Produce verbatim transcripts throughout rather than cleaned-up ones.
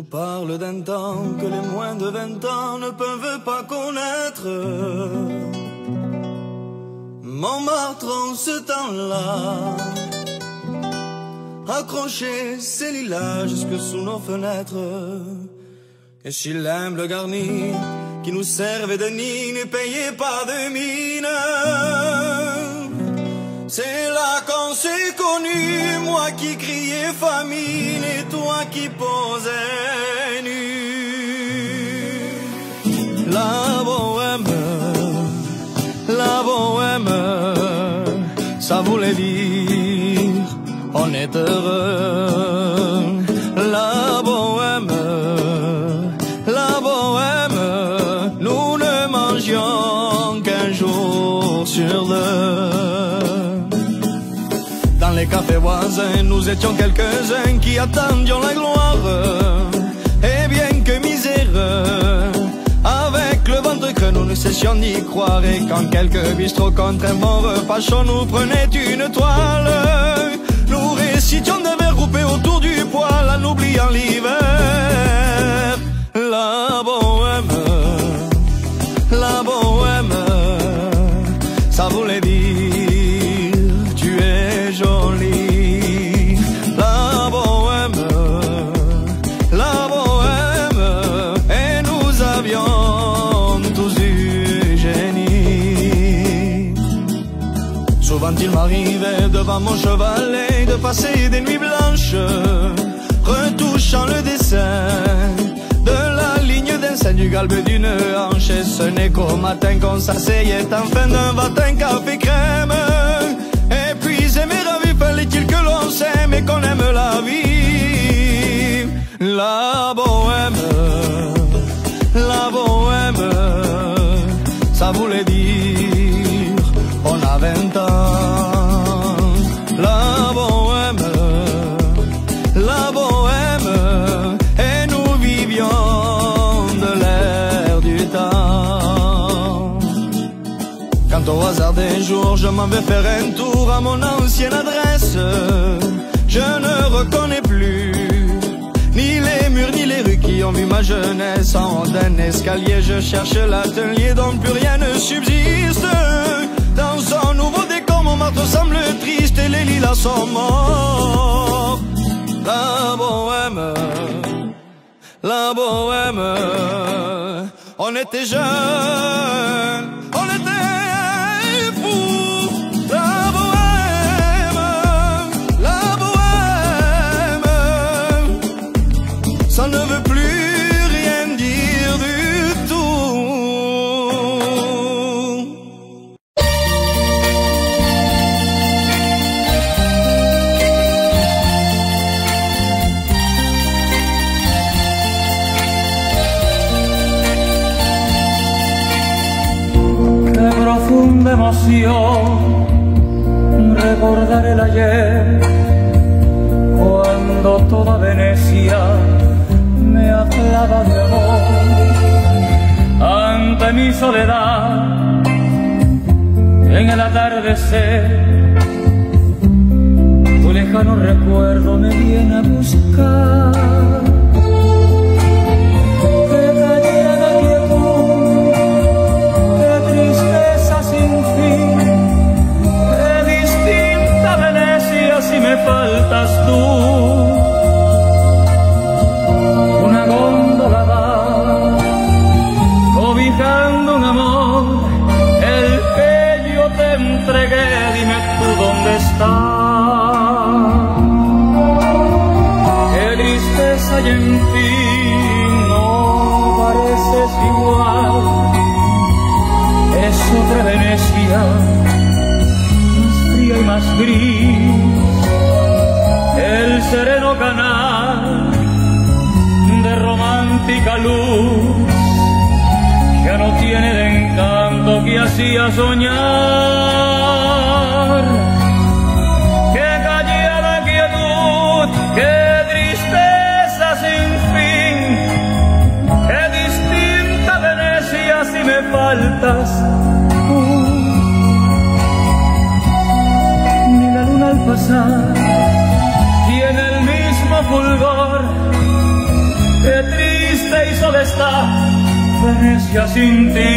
parle d'un temps que les moins de vingt ans ne peuvent pas connaître. Montmartre en ce temps-là accrochait ses lilas jusque sous nos fenêtres. Et si l'humble garni qui nous servait de nid ne payait pas de mine, c'est là qu'on s'est connus, moi qui criais famine et toi qui posais nu. La bohème, la bohème, ça voulait dire on est heureux. La bohème, la bohème, nous ne mangions qu'un jour sur deux. Dans les cafés voisins, nous étions quelques-uns qui attendions la gloire. Et bien que misère, avec le ventre creux, nous ne cessions d'y croire. Et quand quelques bistrots contre un bon repas chaud nous prenaient une toile, nous récitions des vers groupés autour du poêle en oubliant l'hiver. La bohème, la bohème, ça voulait dire tu es jolie. La bohème, la bohème, et nous avions tous du génie. Souvent il m'arrivait devant mon chevalet de passer des nuits blanches, retouchant le dessin de la ligne d'un sein du galbe d'une hanche. Et ce n'est qu'au matin qu'on s'asseyait enfin d'un matin café crème. Et puis aimer la vie, fallait-il que l'on s'aime et qu'on aime la vie. La bohème, la bohème, ça voulait dire on a vingt ans. La bohème, la bohème, et nous vivions de l'air du temps. Quand au hasard des jours je m'en vais faire un tour à mon ancienne adresse, je ne reconnais plus ni les murs ni les rues qui ont vu ma jeunesse. En haut d'un escalier je cherche l'atelier dont plus rien ne subsiste. Dans son nouveau décor Montmartre semble triste et les lilas sont morts. La bohème, la bohème, on était jeunes, on était fous. La bohème, la bohème, ça ne veut plus rien dire du tout. Profunda emoción, recordar el ayer, cuando toda Venecia me hablaba de amor. Ante mi soledad, en el atardecer, tu lejano recuerdo me viene a buscar. Si me faltas tú, una góndola va cobijando un amor, el que yo te entregué, dime tú dónde está. Qué tristeza y en fin no pareces igual, es otra Venecia, más fría y más gris. El sereno canal de romántica luz ya no tiene el encanto que hacía soñar. Qué callada quietud, qué tristeza sin fin, qué distinta Venecia si me faltas tú. Ni la luna al pasar tiene el mismo fulgor que está Venecia sin ti.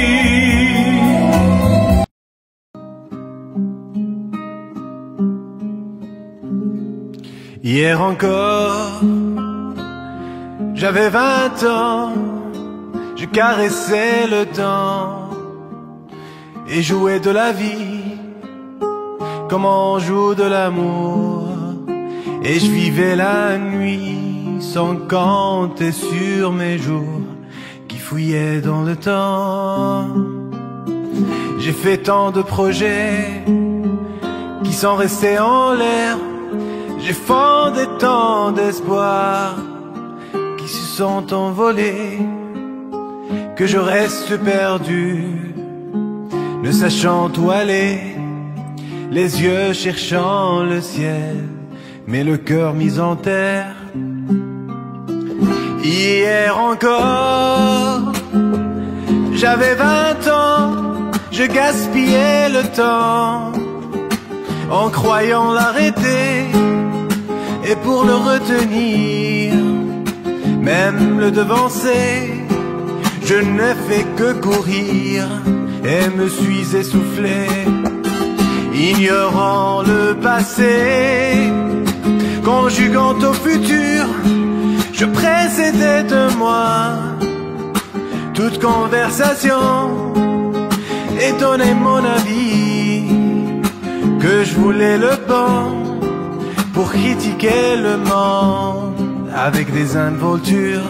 Hier encore, j'avais vingt ans, je caressais le temps et jouais de la vie comme on joue de l'amour. Et je vivais la nuit sans compter sur mes jours qui fouillaient dans le temps. J'ai fait tant de projets qui sont restés en l'air. J'ai fondé tant d'espoirs qui se sont envolés, que je reste perdu, ne sachant où aller, les yeux cherchant le ciel, mais le cœur mis en terre. Hier encore, j'avais vingt ans, je gaspillais le temps en croyant l'arrêter. Et pour le retenir, même le devancer, je n'ai fait que courir et me suis essoufflé, ignorant le passé, conjuguant au futur, je précédais de moi toute conversation et donnais mon avis, que je voulais le bon pour critiquer le monde avec des involtures.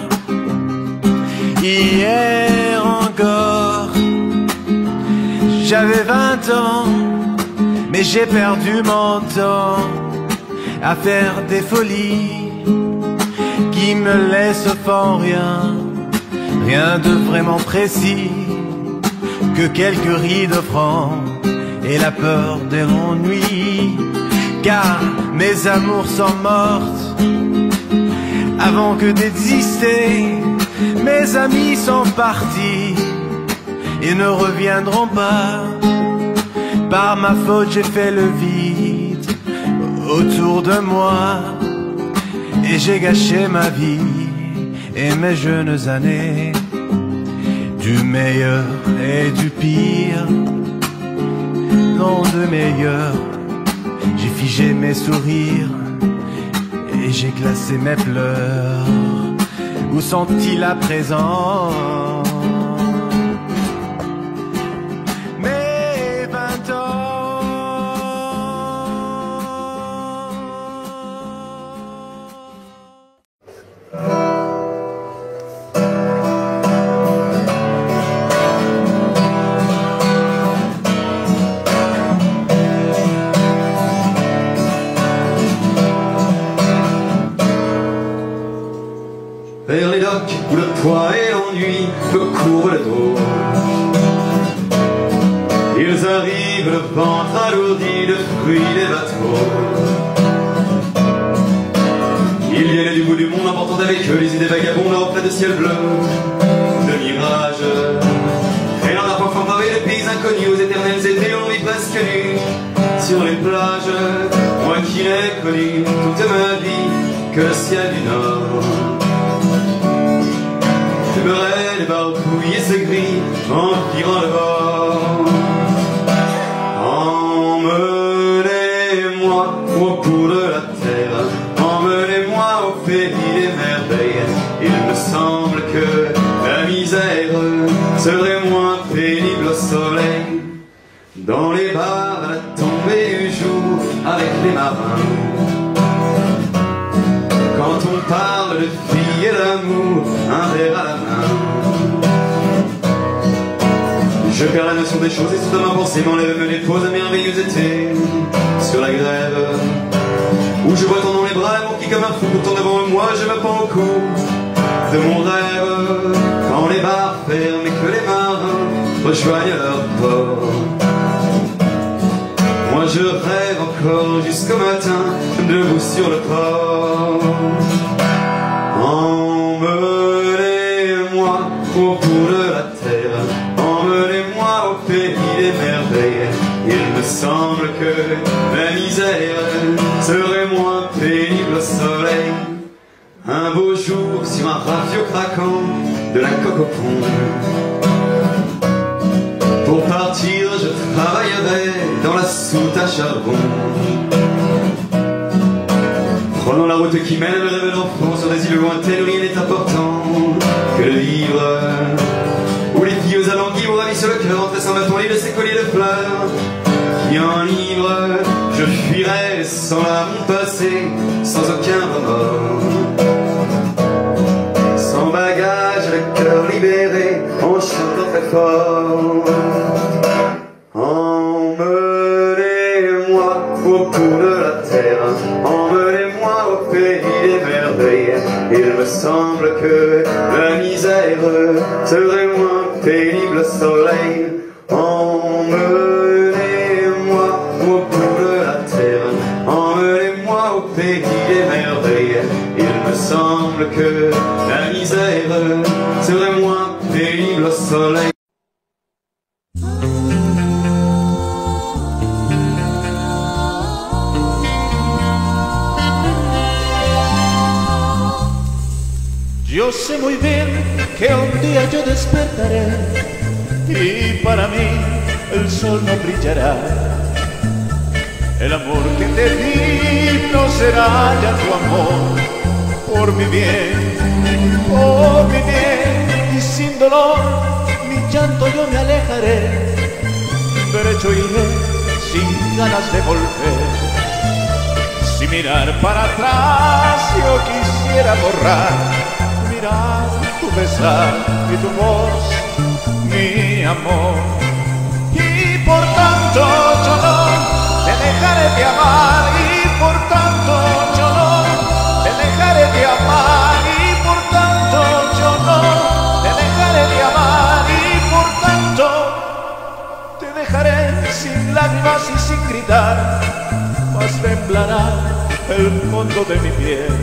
Hier encore, j'avais vingt ans, mais j'ai perdu mon temps à faire des folies qui me laissent au fond rien, rien de vraiment précis, que quelques rides francs et la peur de l'ennui. Car mes amours sont mortes avant que d'exister. Mes amis sont partis et ne reviendront pas. Par ma faute j'ai fait le vide autour de moi et j'ai gâché ma vie et mes jeunes années, du meilleur et du pire, non de meilleur. J'ai figé mes sourires et j'ai glacé mes pleurs. Où sont-ils à présent? Mes vingt ans. Vers les docks où le poids et l'ennui me courent le dos, ils arrivent le ventre alourdi de fruits des bateaux. Ils viennent du bout du monde, emportant avec eux les idées vagabondes, reflets de ciel bleu, de mirages. Et dans la profonde pavé de pays inconnus aux éternels étés, on vit presque nu sur les plages. Moi qui n'ai connu toute ma vie que le ciel du nord. J'aimerais les barbouiller ce gris en tirant le bord. Emmenez-moi au bout de la terre, emmenez-moi au pays des merveilles. Il me semble que la misère serait moins pénible au soleil. Dans les bars à la tombée du jour avec les marins, quand on parle de filles et d'amour, un verre à la main. Je perds la notion des choses et soudain ma pensée m'enlève, me dépose un merveilleux été sur la grève, où je vois ton dans les bras, l'amour qui comme un fou pourtant devant moi, je me pends au cou de mon rêve. Quand les bars ferment et que les marins rejoignent leur port, moi je rêve encore jusqu'au matin, debout sur le port. Emmenez-moi au bout de la terre, emmenez-moi au pays des merveilles. Il me semble que la misère serait moins pénible au soleil. Un beau jour sur un rafio craquant, de la coque au pont. Pour partir, je travaillerai dans la soute à charbon. Prenons la route qui mène le rêve d'enfant sur des îles lointaines où rien n'est important que le vivre. Où les filles aux alanguilles vous ravissent le cœur en tressant ma tournée de ces colliers de fleurs qui enivrent. Je fuirai sans l'âme passée, sans aucun remords, sans bagage, le cœur libéré, en chantant très fort. Emmenez-moi au bout de la terre, emmenez-moi au pays des merveilles. Il me semble que la misère serait moins pénible au soleil. Emmenez-moi au bout de la terre, emmenez-moi au pays des merveilles. Il me semble que la misère serait moins pénible au soleil. Yo sé muy bien que un día yo despertaré y para mí el sol no brillará. El amor que te di no será ya tu amor. Por mi bien, por mi bien, y sin dolor ni llanto yo me alejaré. Derecho iré sin ganas de volver. Si mirar para atrás yo quisiera borrar, mirar tu besar y tu voz, mi amor. Y por tanto yo no te dejaré de amar, y por tanto yo no te dejaré de amar, y por tanto yo no te dejaré de amar, y por tanto te dejaré sin lágrimas y sin gritar, mas temblará el fondo de mi piel.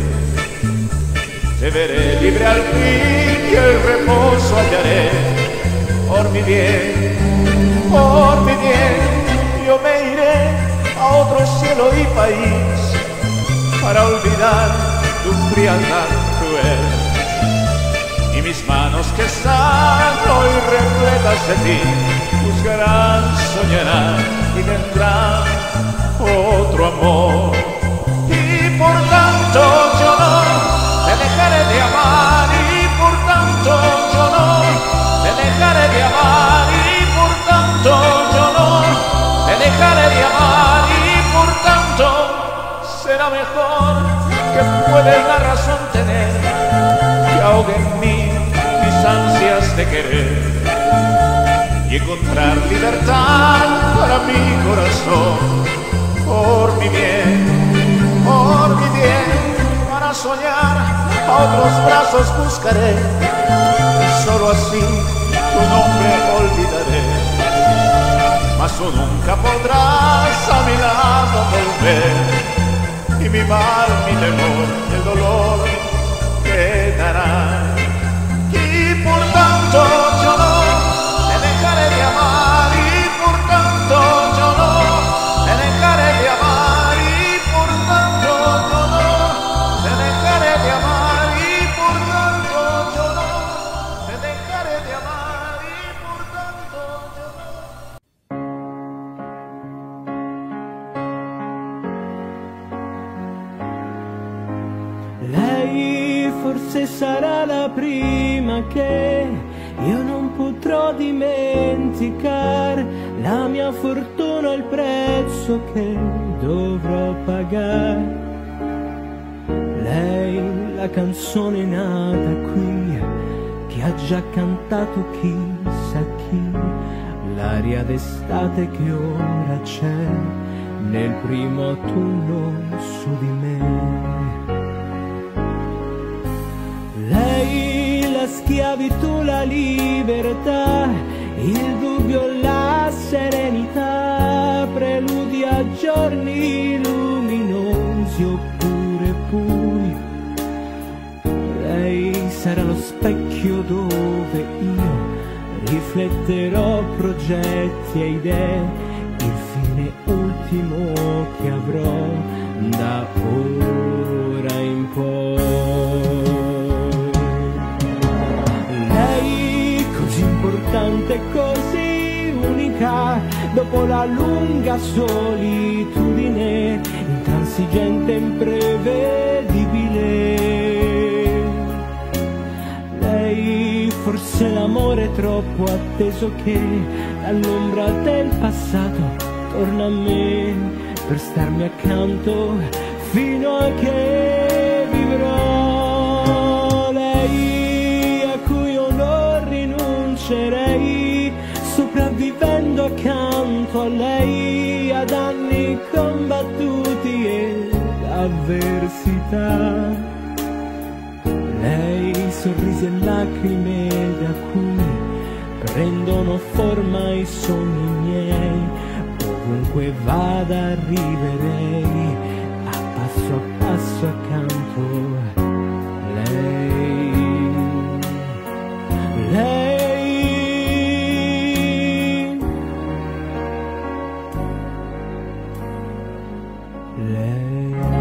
Te veré libre al fin y el reposo hallaré. Por mi bien, por mi bien, yo me iré a otro cielo y país para olvidar tu frialdad cruel. Y mis manos que están hoy repletas de ti buscarán, soñarán y tendrán otro amor. Y por tanto yo no te dejaré de amar, y por tanto yo no te dejaré de amar, y por tanto yo no te dejaré de amar, y por tanto será mejor que puedes la razón tener, que ahogue en mí mis ansias de querer y encontrar libertad para mi corazón. Por mi bien, por mi bien, para soñar a otros brazos buscaré, solo así tu nombre olvidaré. Mas tú nunca podrás a mi lado volver, y mi mal, mi temor, el dolor quedarán. Y por tanto yo no te dejaré de amar, y por tanto yo no te dejaré de amar, y por tanto yo no te dejaré de amar, y por tanto yo no te dejaré de amar, y por tanto yo no. Lei forse sarà la prima che io non potrò dimenticare, la mia fortuna, il prezzo che dovrò pagare. Lei, la canzone nata qui, che ha già cantato chissà chi, l'aria d'estate che ora c'è nel primo autunno su di me. Lei, la schiavitù, la libertà, il dubbio, la serenità, preludi a giorni luminosi oppure bui. Lei sarà lo specchio dove io rifletterò progetti e idee, il fine ultimo che avrò da ora in poi. istante così unica, dopo la lunga solitudine, intransigente e imprevedibile. Lei forse l'amore troppo atteso che dall'ombra del passato torna a me per starmi accanto fino a che vivrò. Lei a cui io non rinuncerei, sopravvivendo accanto a lei ad anni combattuti ed avversità. Lei sorrisi e lacrime da cui prendono forma i sogni miei, ovunque vada arriverei a passo a passo accanto a lei. Lei, lei.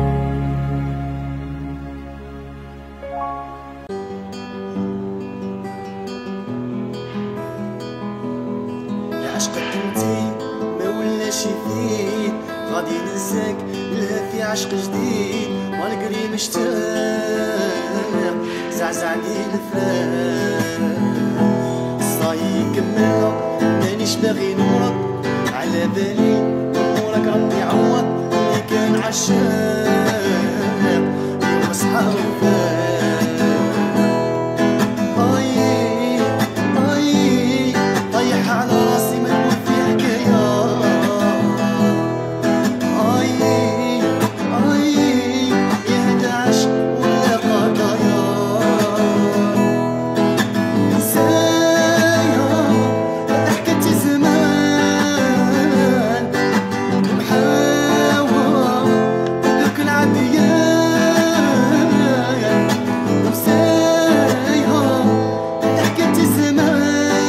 عشقك انتي ما ولاش يفيد، غادي ننساك لها في عشق جديد، والقري مشتاق زعزعني الفراق. صاي كملنا مانيش باغي نورك، على بالي امورك ربي يعوض اللي كان عشاق يوم صحاب وفاق. طيح على راسي ما نقول في حكاية، اي اي يهدى عشق ولا قضايا. نسايا ضحكة زمان محاوى دوك العديان. نسايا ضحكة زمان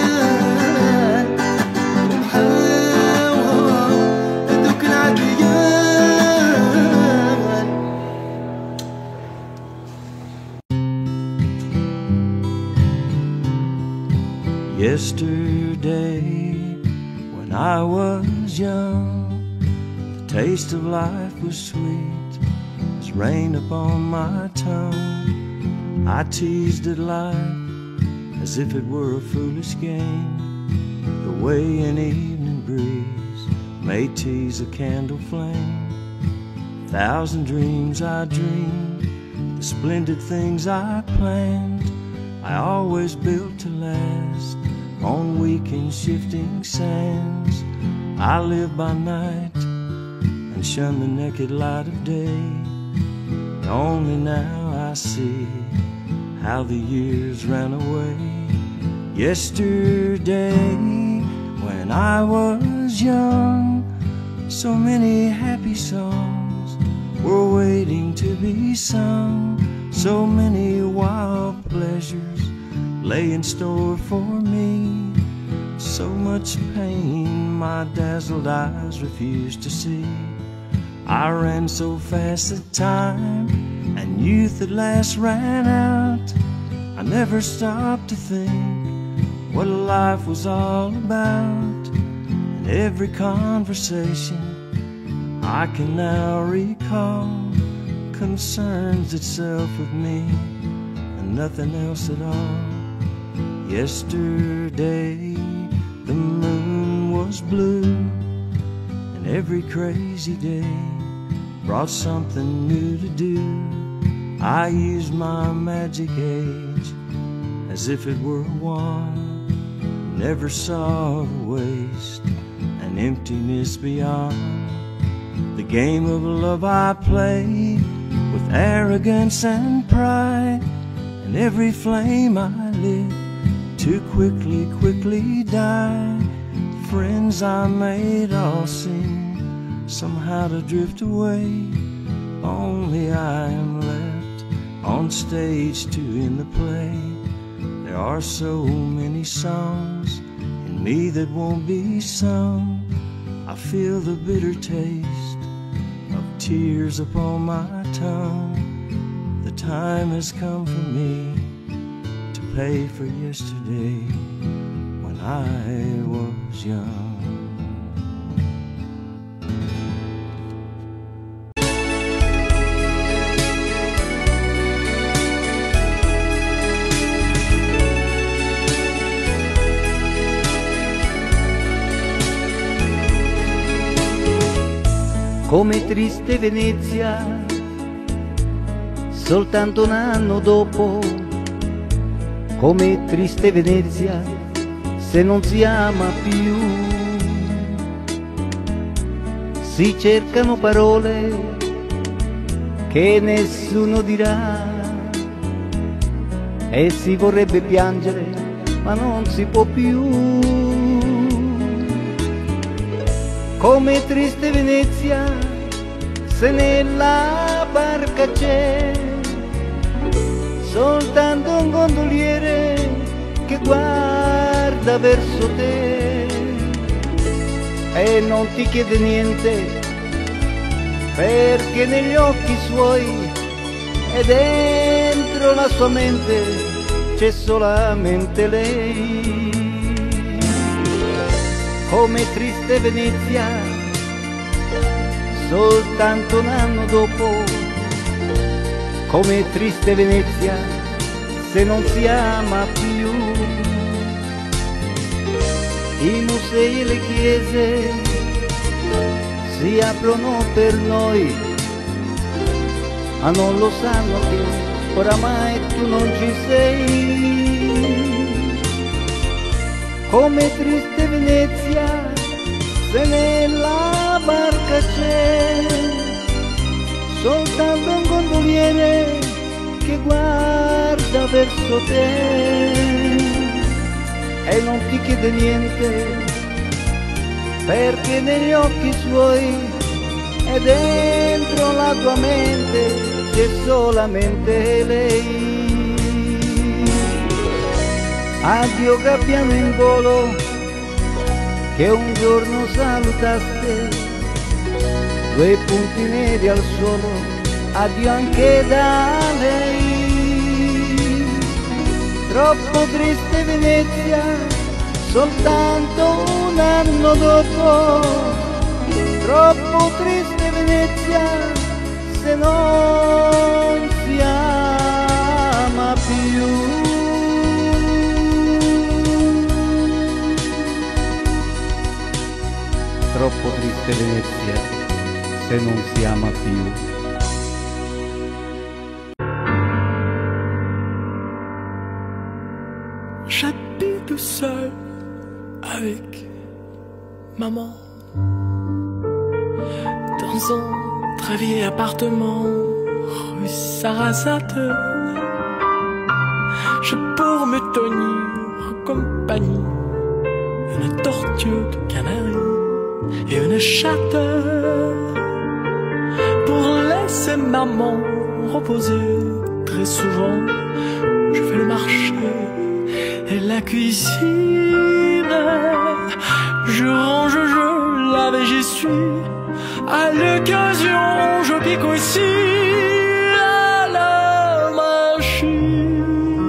Yesterday, when I was young, the taste of life was sweet as rain upon my tongue. I teased at life as if it were a foolish game, the way an evening breeze may tease a candle flame. A thousand dreams I dreamed, the splendid things I planned, I always built to last on weak and shifting sands. I live by night and shun the naked light of day. Only now I see how the years ran away. Yesterday, when I was young, so many happy songs were waiting to be sung. So many wild pleasures lay in store for me. So much pain my dazzled eyes refused to see. I ran so fast that time and youth at last ran out. I never stopped to think what life was all about. And every conversation I can now recall concerns itself with me and nothing else at all. Yesterday the moon was blue, and every crazy day brought something new to do. I used my magic age as if it were a wand, never saw the waste and emptiness beyond. The game of love I played with arrogance and pride, and every flame I lit too quickly, quickly died. The friends I made all seem somehow to drift away. Only I am left on stage to end the play. There are so many songs in me that won't be sung. I feel the bitter taste of tears upon my tongue. The time has come for me to pay for yesterday when I was young. Come triste Venezia, soltanto un anno dopo, come triste Venezia, se non si ama più. Si cercano parole che nessuno dirà e si vorrebbe piangere, ma non si può più. Come triste Venezia, se nella barca c'è soltanto un gondoliere che guarda verso te e non ti chiede niente, perché negli occhi suoi e dentro la sua mente c'è solamente lei. Come triste Venezia, soltanto un anno dopo, come triste Venezia, se non si ama più. I musei e le chiese si aprono per noi, ma non lo sanno che oramai tu non ci sei. Come triste Venezia, se nella barca c'è soltanto un gondoliere che guarda verso te e non ti chiede niente, perché negli occhi suoi e dentro la tua mente c'è solamente lei. Addio gabbiano in volo che un giorno salutaste, due punti neri al suolo, addio anche da lei. Troppo triste Venezia, soltanto un anno dopo, troppo triste Venezia, se non si ama più. Troppo triste Venezia, se non si ama più. J'habite seul avec maman dans un très vieil appartement rue Sarasate. J'ai pour me tenir compagnie une tortue de Canaries et une chatte pour laisser maman reposer. Très souvent je fais le marché et la cuisine, je range, je lave et j'essuie. À l'occasion je pique aussi à la machine.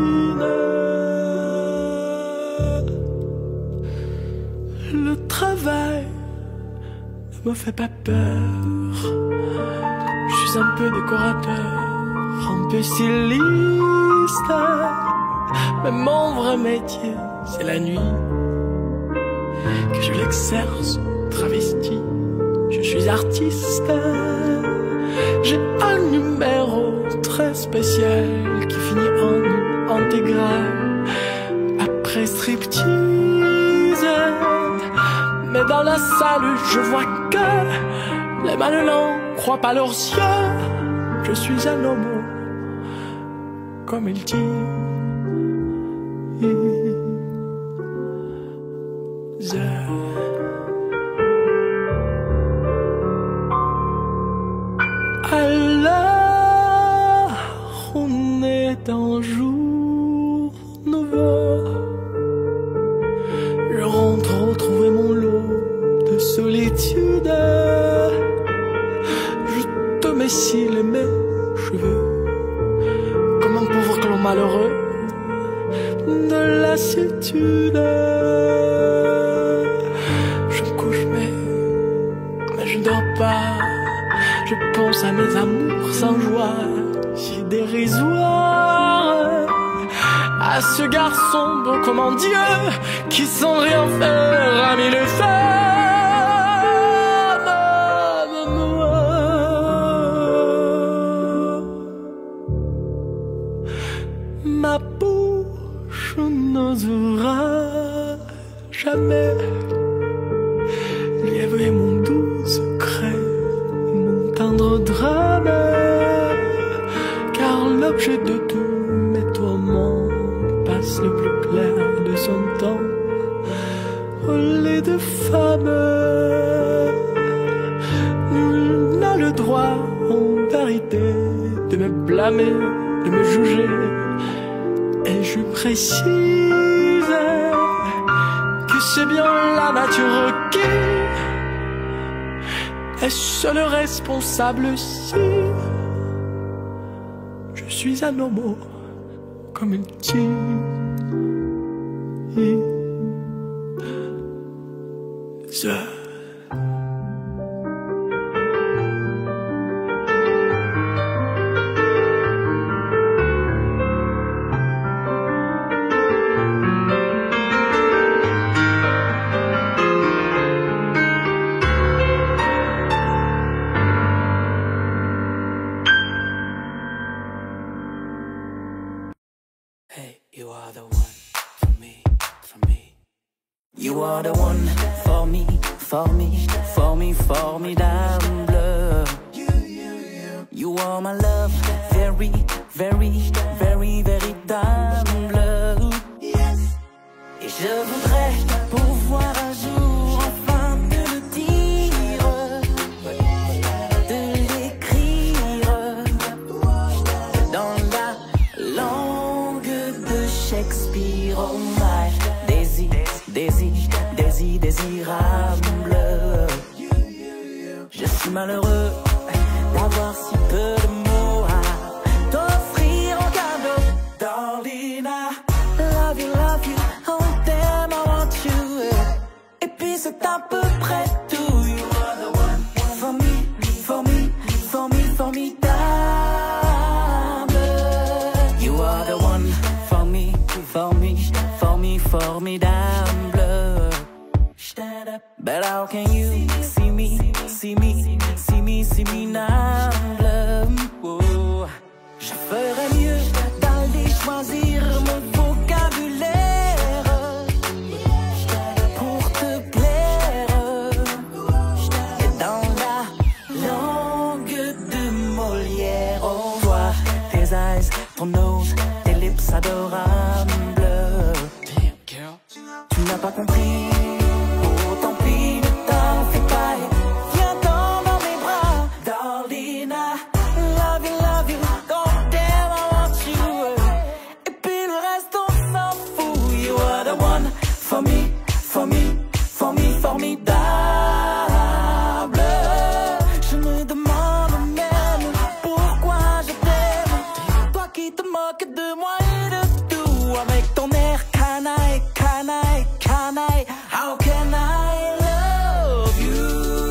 Le travail me fait pas peur, je suis un peu décorateur, un peu styliste, mais mon vrai métier c'est la nuit, que je l'exerce travesti, je suis artiste. J'ai un numéro très spécial qui finit en intégral après striptease. Mais dans la salle je vois que les manelons croient pas leurs yeux. Je suis un homme comme il dit. Alors on est un jour nouveau, je rentre retrouver mon lot de solitude. Je te m'essile mes cheveux comme un pauvre clan malheureux. de lassitude. Je me couche mais, mais je ne dors pas. Je pense à mes amours sans joie, si dérisoire. À ce garçon beau comme un dieu, qui sans rien faire a mis le feu de moi. Ma bouche n'osera jamais livrer mon doux secret, mon tendre drame, car l'objet de tous mes tourments passe le plus clair de son temps au lit de femme. Nul n'a le droit en vérité de me blâmer, de me juger, et je précise que c'est bien la nature qui est seule responsable si je suis un homo comme une tige. You are the one for me, for me. You are the one for me, for me, for me, formidable. You are my love, very, very, very, véritable. Et je voudrais pouvoir un jour enfin te le dire, de l'écrire dans la langue Shakespeare. Oh my, désir, désir, désir, désirable. Je suis malheureux d'avoir si peu de mots à t'offrir en cadeau. Darling, I love you, love you, oh damn I want you. Et puis c'est à peu près tout. You are the one for me, for me, for me, formidable. You are the one for me, for me, for me, formidable. But how can you see me, see me, see me, see me now? Oh. Je ferais mieux d'aller choisir mon vocabulaire pour te plaire. Et dans la langue de Molière, oh toi, tes eyes, ton nose, tes lips adorables. Tu n'as pas compris, oh tant pis, ne t'en fais pas. Viens dans mes bras, darling, I love you, love you, oh damn I want you. Et puis le reste on s'en fout. You are the one for me, for me, for me, formidable. Je me demande même pourquoi je t'aime, toi qui te moques de moi et de tout, avec ton air canaille, canaille, canaille. How can I love you?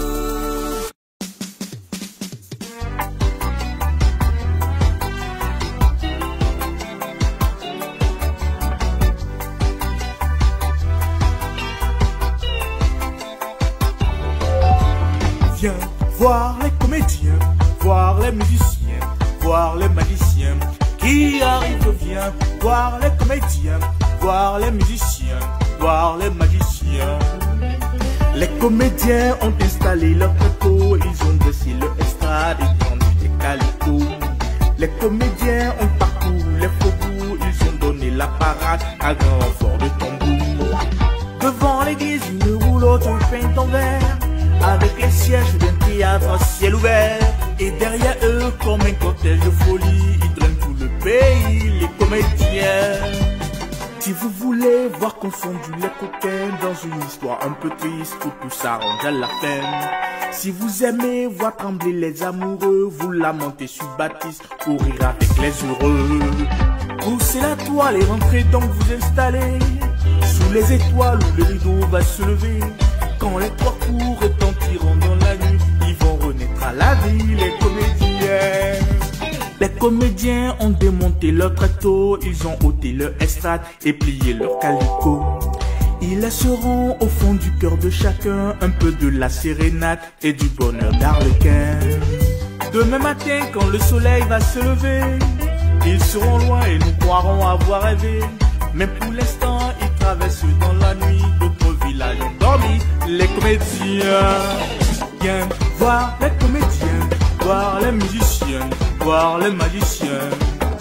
Viens voir les comédiens, voir les musiciens, voir les magiciens qui arrivent. Viens voir les comédiens, voir les musiciens, voir les magiciens. Les comédiens ont installé leur plateau, ils ont dressé leur estrade et tendu des calicots. Les comédiens ont parcouru les faubourgs, ils ont donné la parade à grand renfort de tambour. Devant l'église, une roulotte peinte en vert, avec les sièges d'un théâtre à ciel ouvert. Et derrière eux, comme un cortège de folie, ils drainent tout le pays, les comédiens. Si vous voulez voir confondus les coquins dans une histoire un peu triste où tout s'arrange à la fin. Si vous aimez voir trembler les amoureux, vous lamentez sur Baptiste pour rire avec les heureux. Haussez la toile et rentrez donc vous installer sous les étoiles où le rideau va se lever. Quand les trois coups retentiront dans la nuit, ils vont renaître à la vie, les comédiens. Les comédiens ont démonté leur tréteau, ils ont ôté leur estrade et plié leur calicot. Ils laisseront au fond du cœur de chacun un peu de la sérénade et du bonheur d'Arlequin. Demain matin, quand le soleil va se lever, ils seront loin et nous croirons avoir rêvé. Mais pour l'instant, ils traversent dans la nuit d'autres villages endormis. Les comédiens, viens voir les comédiens, voir les musiciens, voir les magiciens.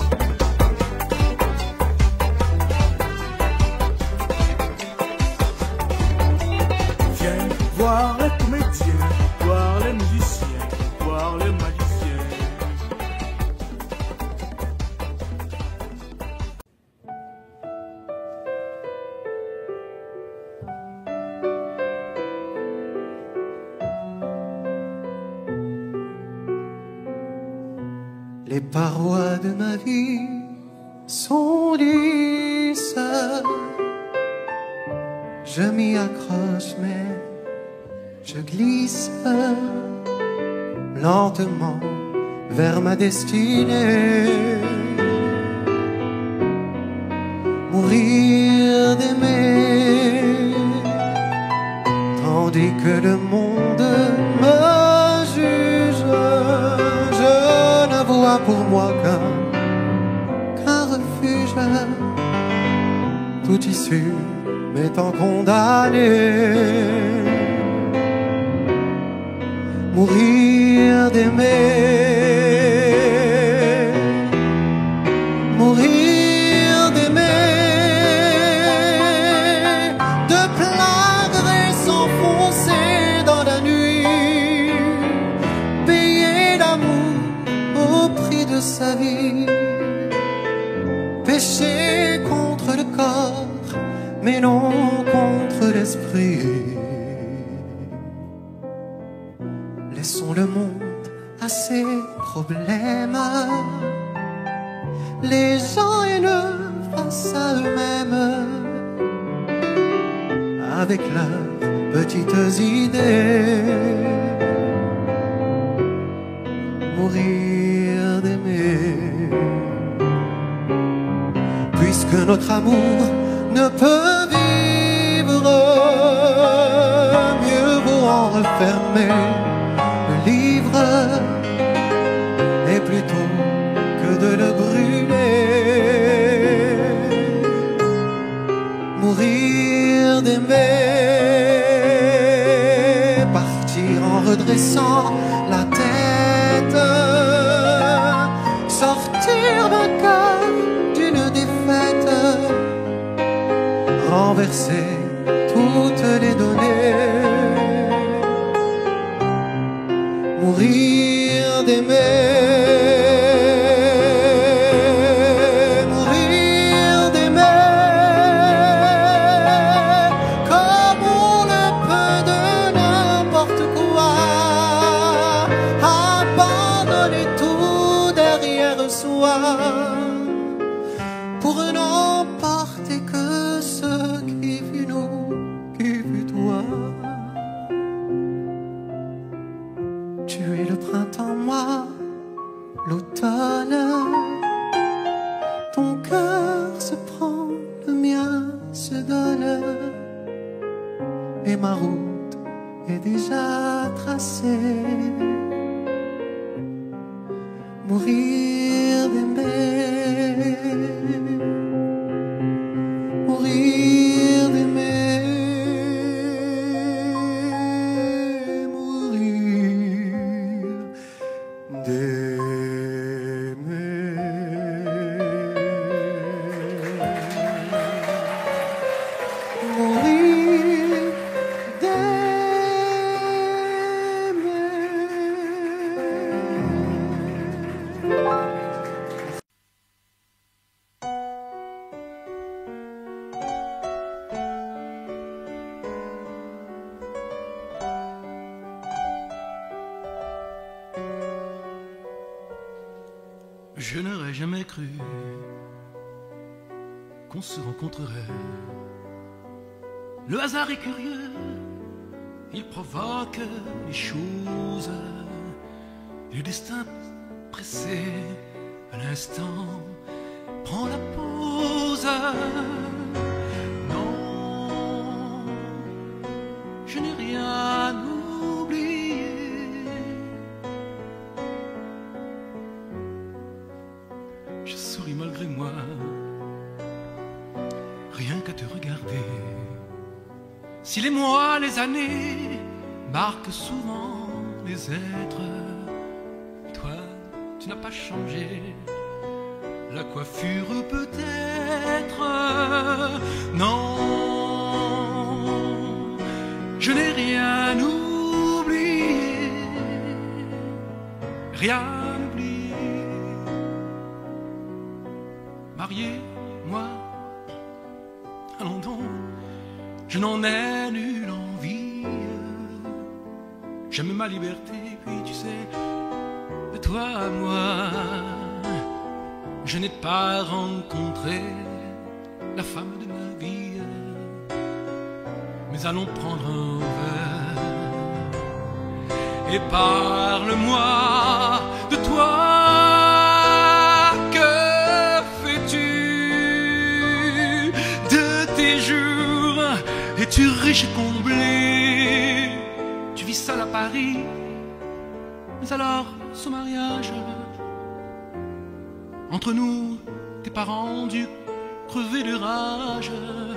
Viens voir les comédiens, voir les musiciens, voir les magiciens. Les parois de ma vie sont lisses. Je m'y accroche mais je glisse lentement vers ma destinée. Mourir d'aimer tandis que le monde me juge. Je ne vois pour moi qu'un qu'un refuge, tout issu m'étant condamné. Mourir d'aimer, mourir d'aimer, de plein gré s'enfoncer dans la nuit, payer l'amour au prix de sa vie, pécher contre le corps mais non contre l'esprit. Laissons le monde à ses problèmes, les gens haineux face à eux-mêmes, avec leurs petites idées. Mourir d'aimer, puisque notre amour ne peut vivre, mieux vaut en refermer le livre, et plutôt que de le brûler. Mourir d'aimer, partir en redressant la tête, sortir vainqueur d'une défaite, renverser toutes les données. Mourir d'aimer, mourir d'aimer, comme on le peut de n'importe quoi, abandonner tout derrière soi, pour n'emporter que ce qui fut nous, qui fut toi. Tu es le printemps, moi, l'automne. Ton cœur se prend, le mien se donne, et ma route est déjà tracée. Mourir d'aimer, mourir d'aimer, mourir d'aimer. Mourir Je n'aurais jamais cru qu'on se rencontrerait. Le hasard est curieux, il provoque les choses. Et le destin pressé à l'instant prend la pause. Non, je n'ai rien oublié. Je souris malgré moi, rien qu'à te regarder. Si les mois, les années marquent souvent les êtres, toi, tu n'as pas changé. La coiffure peut-être, non, je n'ai rien oublié, rien oublié. Marié, moi, allons donc, je n'en ai nulle envie. J'aime ma liberté, puis tu sais, de toi à moi, je n'ai pas rencontré la femme de ma vie. Mais allons prendre un verre et parle-moi de toi. Que fais-tu de tes jours? Es-tu riche et comblé? Tu vis seul à Paris, mais alors ce mariage, entre nous, tes parents ont dû crever de rage.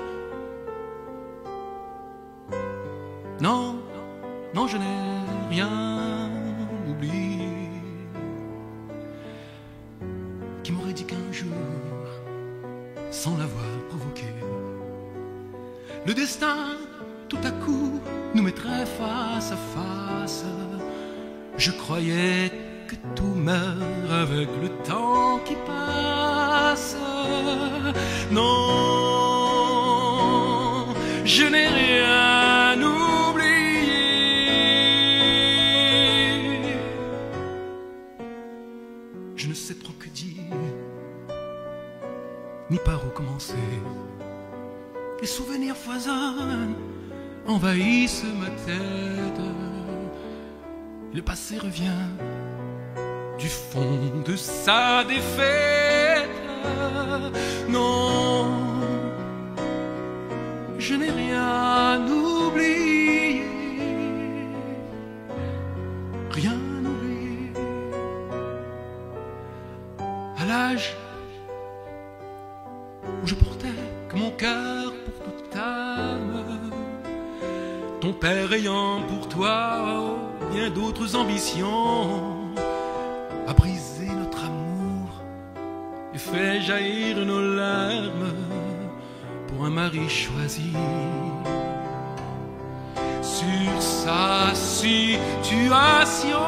Non, non, je n'ai rien oublié. Qui m'aurait dit qu'un jour, sans l'avoir provoqué, le destin, tout à coup, nous mettrait face à face. Je croyais que tout meurt avec le temps qui passe. Non, je n'ai rien oublié. Je ne sais trop que dire, ni par où commencer. Les souvenirs foisonnent, envahissent ma tête. Le passé revient du fond de sa défaite. Non, je n'ai rien oublié, rien oublié. À l'âge où je portais que mon cœur pour toute âme, ton père ayant pour toi bien d'autres ambitions, a brisé notre amour et fait jaillir nos larmes pour un mari choisi. Sur sa situation,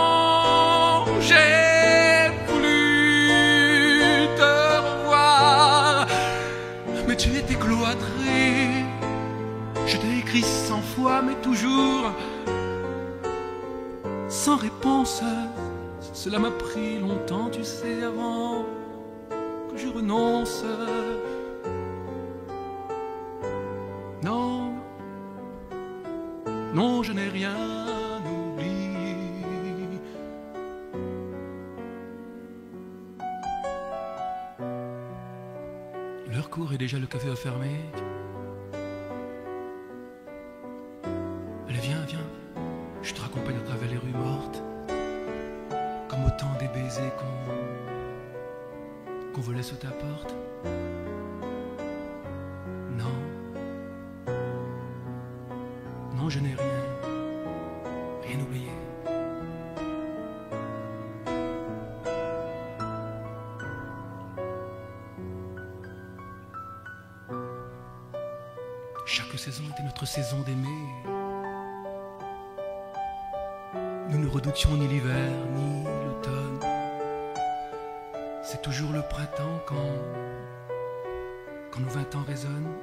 j'ai voulu te revoir, mais tu étais cloîtré. Je t'ai écrit cent fois, mais toujours sans réponse. Cela m'a pris longtemps, tu sais, avant que je renonce. Non, non, je n'ai rien oublié. L'heure court et déjà le café a fermé. Allez, viens, viens, je te raccompagne à travers les rues mortes, comme autant des baisers qu'on qu'on volait sous ta porte. Non, non, je n'ai rien, rien oublié. Chaque saison était notre saison d'aimer. Nous ne redoutions ni l'hiver ni l'automne. C'est toujours le printemps quand, quand nos vingt ans résonnent.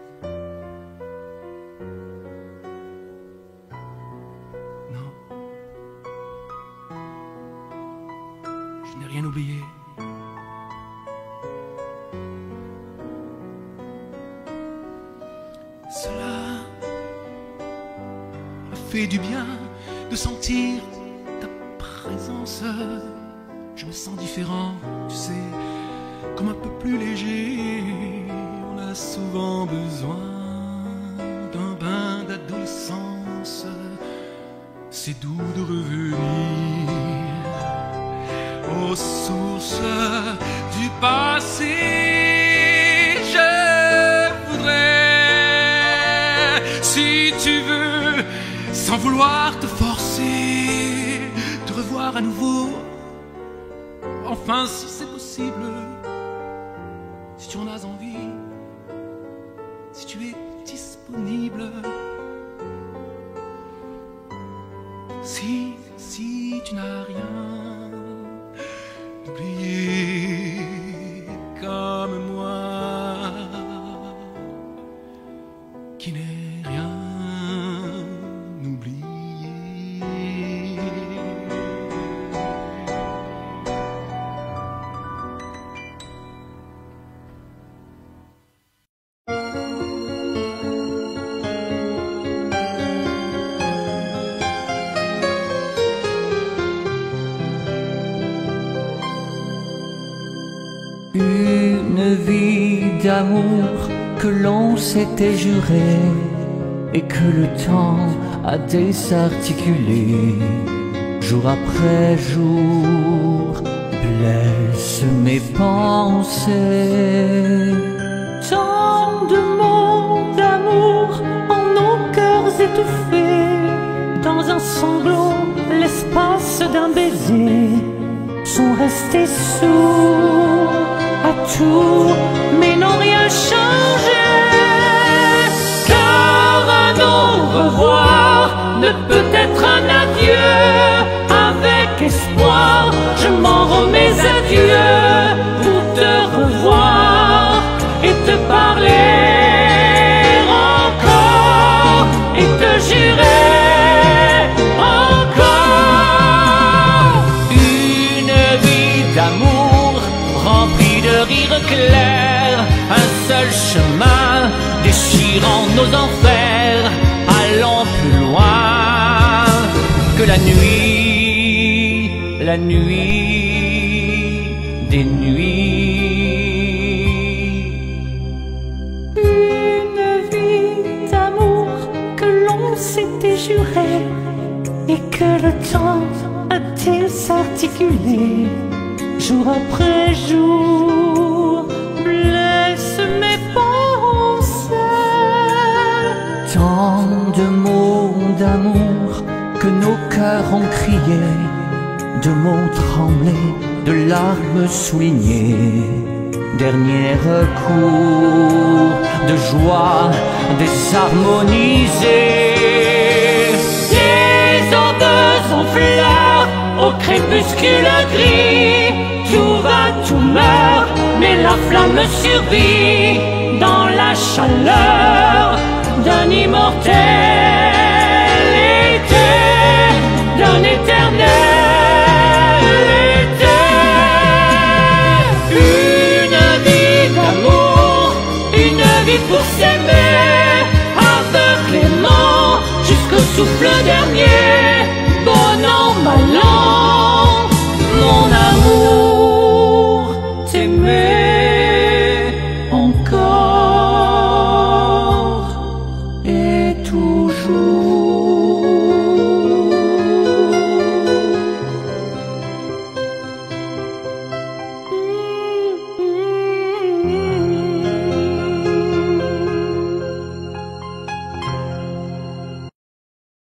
Non, je n'ai rien oublié. fait du bien de sentir ta présence. Je me sens différent, tu sais, comme un peu plus léger. On a souvent besoin d'un bain d'adolescence. C'est doux de revenir aux sources du passé. Je voudrais, si tu veux, sans vouloir te forcer, te revoir à nouveau. Enfin, si c'est possible, si tu en as envie, si tu es disponible. Si, si tu n'as rien d'oublié comme moi, qui n'ai rien oublié. Une vie d'amour que l'on s'était juré et que le temps a désarticulé. Jour après jour, blesse mes pensées. Tant de mots d'amour en nos cœurs étouffés, dans un sanglot, l'espace d'un baiser, sont restés sourds à tout, mais n'ont rien changé. Car un au revoir ne peut être un adieu. Avec espoir, je m'en remets à Dieu pour te revoir et te parler encore et te jurer encore une vie d'amour remplie de rires clairs, un seul chemin déchirant nos enfers. Allons plus loin que la nuit, la nuit des nuits. Une vie d'amour que l'on s'était juré et que le temps a-t-il s'articulé. Jour après jour, blesse mes pensées. Tant de mots d'amour que nos cœurs ont crié, de mots tremblés, de larmes soulignées. Dernier recours de joie désharmonisée. Les odeurs en fleurs au crépuscule gris. Tout va, tout meurt, mais la flamme survit dans la chaleur d'un immortel été, d'un éternel été. Une vie d'amour, une vie pour s'aimer, aveuglément jusqu'au souffle dernier.